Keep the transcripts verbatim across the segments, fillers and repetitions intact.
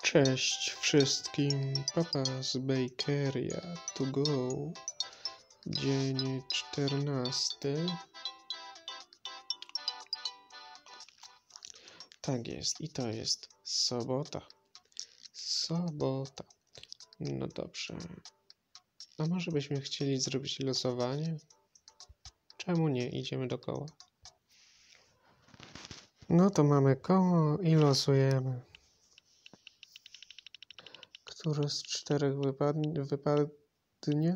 Cześć wszystkim, papa z Bakeria to go, dzień czternasty. Tak jest, i to jest sobota. Sobota. No dobrze. A może byśmy chcieli zrobić losowanie? Czemu nie? Idziemy do koła. No to mamy koło i losujemy. Które z czterech wypadnie? wypadnie?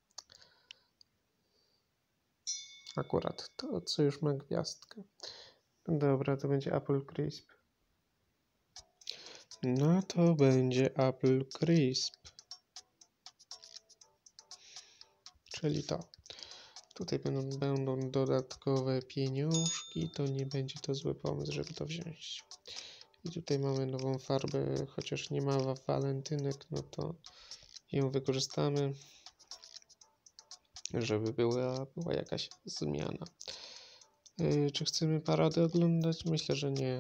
Akurat to, co już ma gwiazdkę. Dobra, to będzie Apple Crisp. No to będzie Apple Crisp. Czyli to. Tutaj będą, będą dodatkowe pieniążki, to nie będzie to zły pomysł, żeby to wziąć. I tutaj mamy nową farbę, chociaż nie ma walentynek, no to ją wykorzystamy, żeby była, była jakaś zmiana. Yy, czy chcemy paradę oglądać? Myślę, że nie.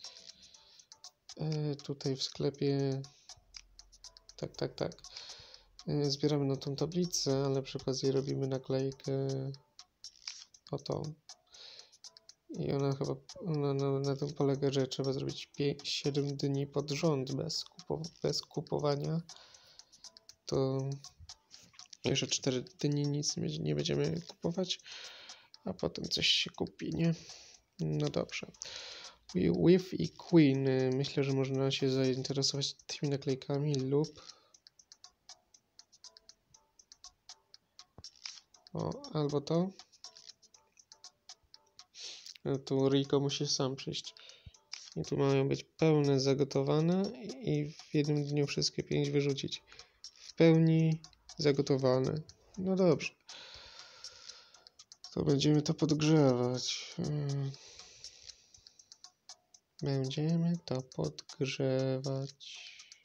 Yy, tutaj w sklepie, tak, tak, tak. Yy, zbieramy na tą tablicę, ale przy okazji robimy naklejkę o tą. I ona chyba, ona na, na tym polega, że trzeba zrobić siedem dni pod rząd bez, kupo, bez kupowania. To jeszcze cztery dni nic nie będziemy kupować, a potem coś się kupi, nie? No dobrze. With i Queen. Myślę, że można się zainteresować tymi naklejkami lub o, albo to. No tu Rico musi sam przyjść. I tu mają być pełne zagotowane i w jednym dniu wszystkie pięć wyrzucić. W pełni zagotowane. No dobrze. To będziemy to podgrzewać. Będziemy to podgrzewać.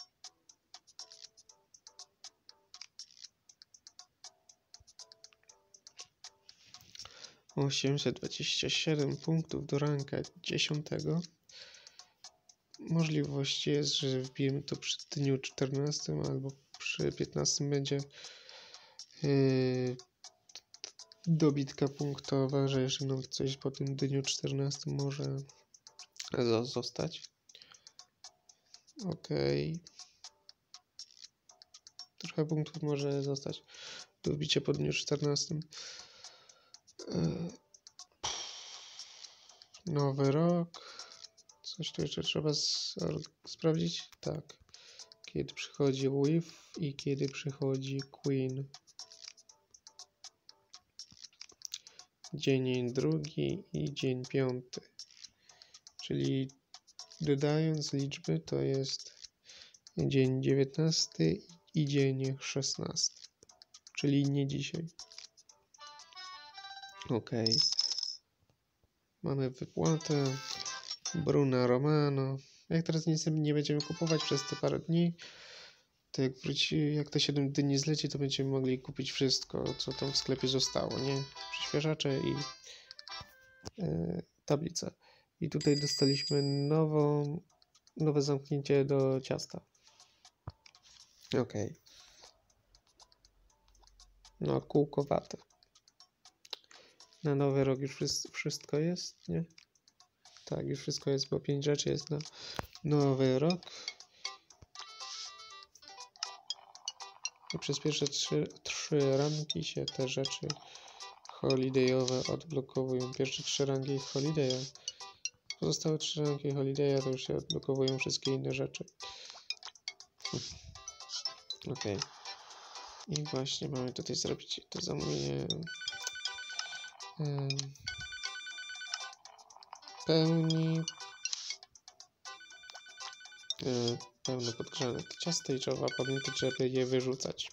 osiemset dwadzieścia siedem punktów do ranka dziesiątego. Możliwość jest, że wbijemy to przy dniu czternastym albo przy piętnastym będzie yy, dobitka punktowa, że jeszcze nam coś po tym dniu czternastym może zostać. Ok. Trochę punktów może zostać. Dobicie po dniu czternastym. Yy. Nowy rok. Coś tu jeszcze trzeba sprawdzić? Tak. Kiedy przychodzi With i kiedy przychodzi Queen. Dzień drugi i dzień piąty. Czyli dodając liczby to jest dzień dziewiętnasty i dzień szesnasty. Czyli nie dzisiaj. Ok. Mamy wypłatę. Bruna Romano. Jak teraz nic nie będziemy kupować przez te parę dni, to jak wróci, jak te siedem dni zleci, to będziemy mogli kupić wszystko, co tam w sklepie zostało, nie? Przyspieszacze i yy, tablice. I tutaj dostaliśmy nową, nowe zamknięcie do ciasta. Ok. No, kółkowate. Na nowy rok już wszystko jest, nie? Tak, już wszystko jest, bo pięć rzeczy jest na nowy rok. I przez pierwsze trzy, trzy rangi się te rzeczy holidayowe odblokowują. Pierwsze trzy rangi holidaya. Pozostałe trzy rangi holidaya to już się odblokowują wszystkie inne rzeczy. Ok. I właśnie mamy tutaj zrobić to zamówienie um, pełni um, pełno podgrzane ciasto i trzeba pamiętać, żeby je wyrzucać.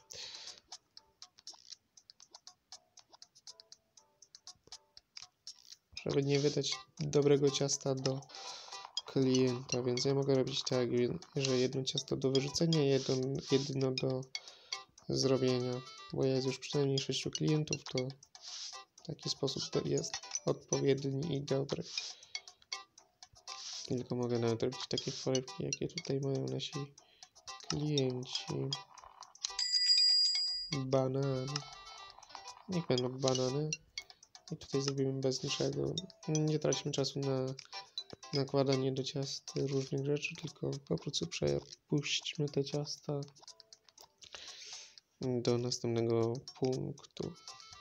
Żeby nie wydać dobrego ciasta do klienta, więc ja mogę robić tak, że jedno ciasto do wyrzucenia, jedno, jedno do zrobienia, bo jest już przynajmniej sześciu klientów, to w taki sposób to jest odpowiedni i dobry. Tylko mogę nawet robić takie foremki, jakie tutaj mają nasi klienci. Banany. Niech będą banany. I tutaj zrobimy bez niczego. Nie traćmy czasu na nakładanie do ciast różnych rzeczy, tylko po prostu przepuśćmy te ciasta do następnego punktu.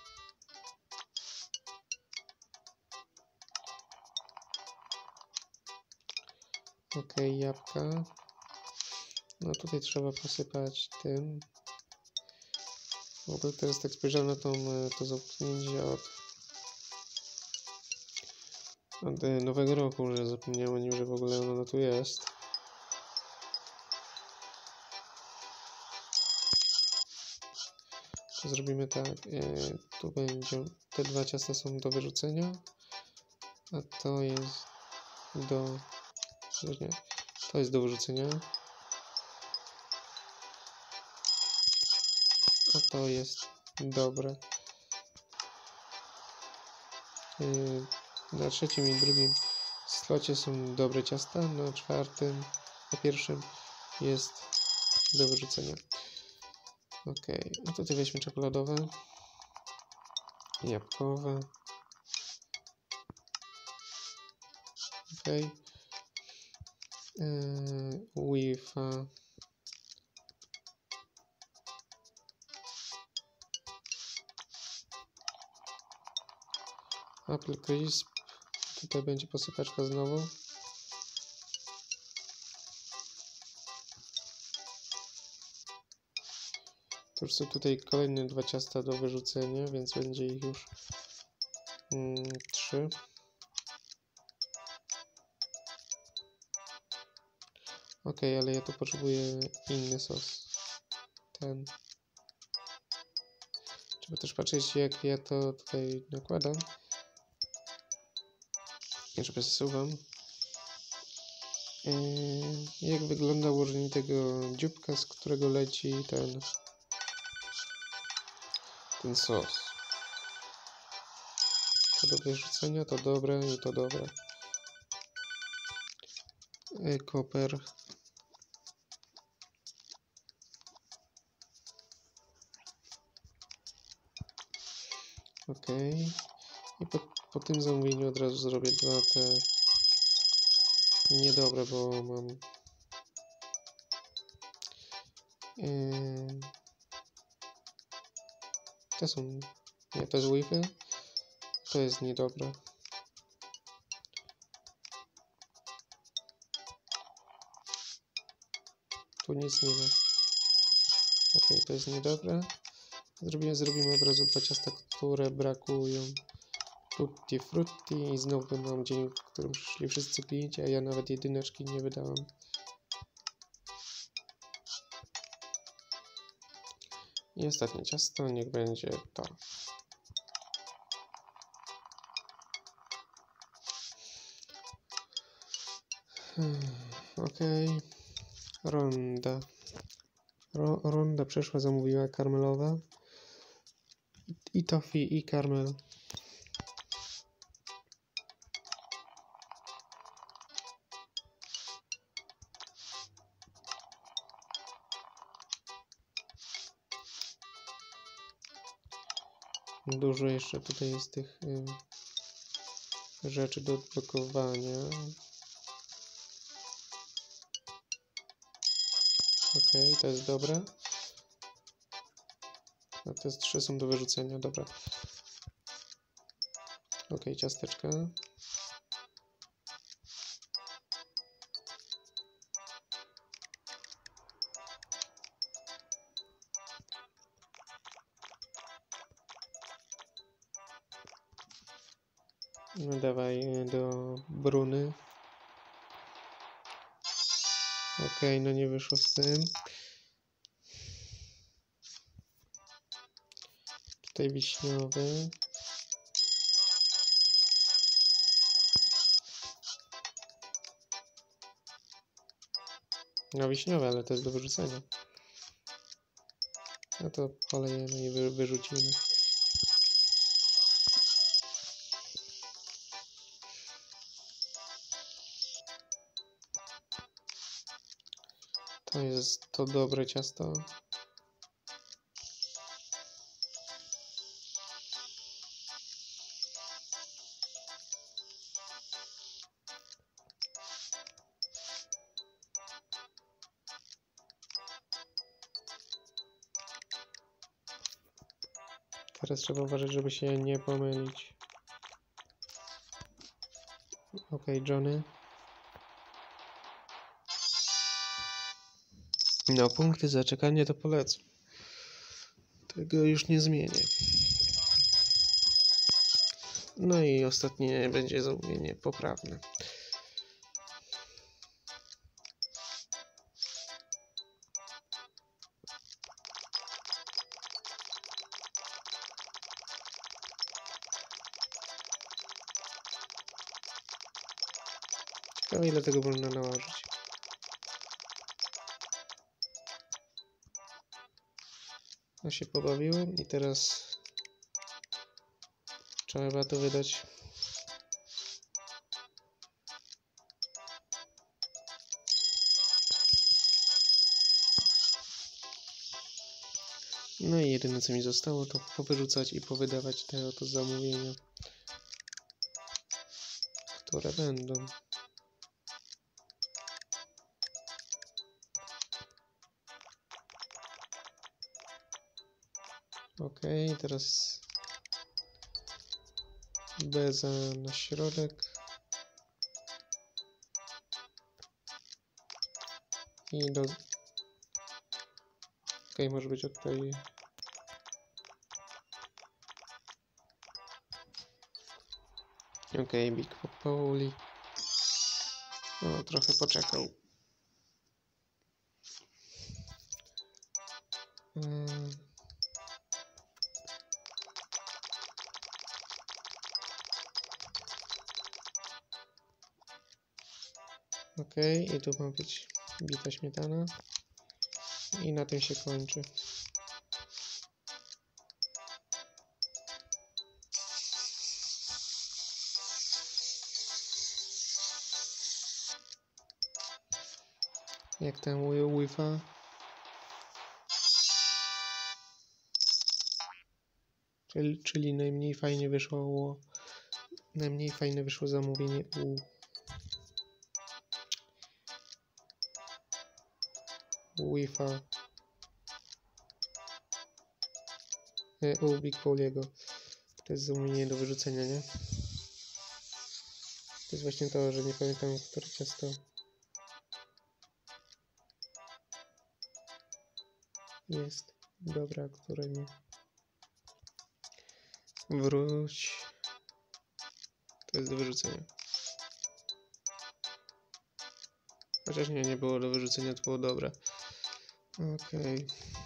Ok, jabłka. No tutaj trzeba posypać tym. W ogóle teraz tak spojrzałem na tą, to zamknięcie od, od nowego roku, że zapomniałem o nim, że w ogóle ono tu jest. To zrobimy tak, e, tu będzie, te dwa ciasta są do wyrzucenia, a to jest do, nie, to jest do wyrzucenia, a to jest dobre. E, na trzecim i drugim slocie są dobre ciasta, na czwartym, na pierwszym jest do wyrzucenia. Ok, a tutaj weźmy czekoladowe, jabłkowe. Ok, yy, Wi-Fi. Apple Crisp. Tutaj będzie posypaczka znowu. To już są tutaj kolejne dwa ciasta do wyrzucenia, więc będzie ich już mm, trzy. Ok, ale ja tu potrzebuję inny sos. Ten. Trzeba też patrzeć, jak ja to tutaj nakładam. Ja sobie zasuwam. Yy, jak wygląda ułożenie tego dzióbka, z którego leci ten ten sos. To do wyrzucenia, to dobre i to dobre. Yy, koper. Ok. I po, po tym zamówieniu od razu zrobię dwa te niedobre, bo mam yy, te są, nie, to jest Wi-Fi, to jest niedobre. Tu nic nie ma. Ok, to jest niedobre. Zrobimy, zrobimy od razu dwa ciasta, które brakują. Tutti frutti i znowu mam dzień, w którym przyszli wszyscy pić, a ja nawet jedyneczki nie wydałem. I ostatnie ciasto, niech będzie to. Hmm, ok. Ronda. Ro, ronda przeszła, zamówiła karmelowa. I toffee, i karmel. Dużo jeszcze tutaj jest tych y, rzeczy do odblokowania. Ok, to jest dobre. A te trzy są do wyrzucenia, dobra. Ok, ciasteczka. No dawaj do Bruny. Ok, no nie wyszło z tym. Tutaj wiśniowy. No wiśniowe, ale to jest do wyrzucenia. No to polejemy i wy, wyrzucimy. To jest to dobre ciasto. Teraz trzeba uważać, żeby się nie pomylić. Ok, Johnny. No, punkty za czekanie to polecam. Tego już nie zmienię. No i ostatnie będzie zamówienie poprawne. Ciekawe, ile tego można nałożyć. No się pobawiłem i teraz trzeba to wydać. No i jedyne co mi zostało to powyrzucać i powydawać te oto zamówienia, które będą. Ok, teraz beza na środek i do... Ok, może być od tej... Ok, Big Popoli. O, trochę poczekał. Hmm. Ok, i tu ma być bita śmietana. I na tym się kończy. Jak tam Wi-Fi? Czyli, czyli najmniej fajnie wyszło, najmniej fajne wyszło zamówienie u Wi-Fi, u Big Poliego. To jest zamówienie do wyrzucenia, nie? To jest właśnie to, że nie pamiętam, które ciasto. Jest. Dobra, które nie. Wróć. To jest do wyrzucenia. Chociaż nie, nie było do wyrzucenia, to było dobre. Okej.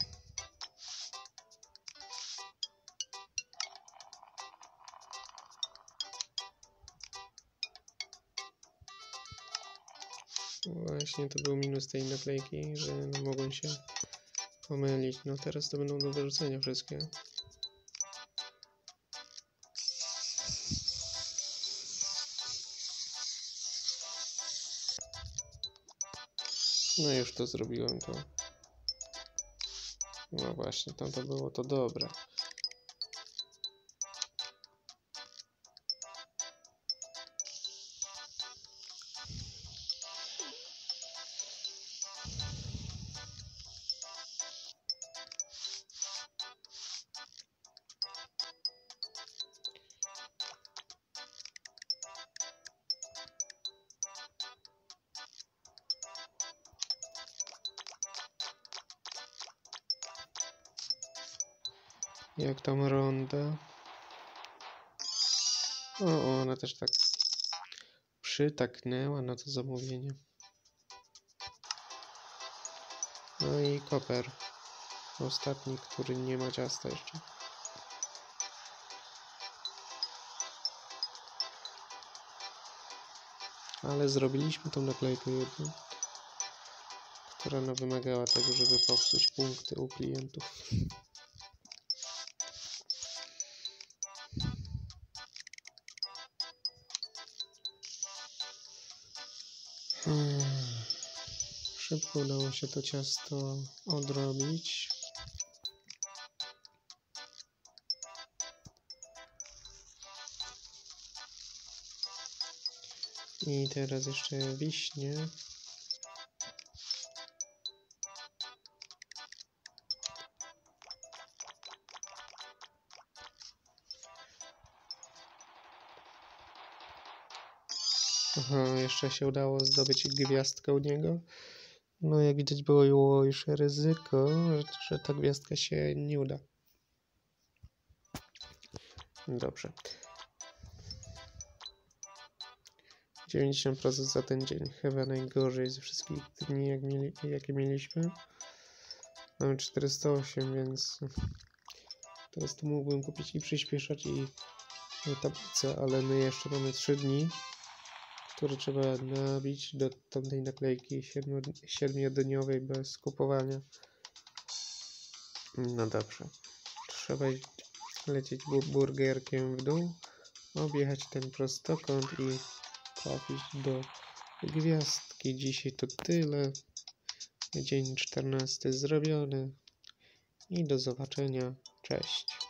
Właśnie to był minus tej naklejki, że no, mogą się pomylić. No teraz to będą do wyrzucenia wszystkie. No już to zrobiłem to. No właśnie, tam to było to dobre. Jak tam ronda? O, ona też tak przytaknęła na to zamówienie. No i koper. Ostatni, który nie ma ciasta jeszcze. Ale zrobiliśmy tą naklejkę jedną, która no wymagała tego, żeby popsuć punkty u klientów. Hmm. Szybko udało się to ciasto odrobić. I teraz jeszcze wiśnie. Aha, jeszcze się udało zdobyć gwiazdkę u niego. No jak widać było już ryzyko, że ta gwiazdka się nie uda. Dobrze. dziewięćdziesiąt procent za ten dzień. Chyba najgorzej ze wszystkich dni, jak mieli, jakie mieliśmy. Mamy czterysta osiem, więc teraz tu mógłbym kupić i przyspieszać i tablicę, ale my jeszcze mamy trzy dni, które trzeba nabić do tamtej naklejki siedmiodniowej bez kupowania. No dobrze. Trzeba lecieć burgerkiem w dół, objechać ten prostokąt i trafić do gwiazdki. Dzisiaj to tyle. Dzień czternasty zrobiony i do zobaczenia. Cześć.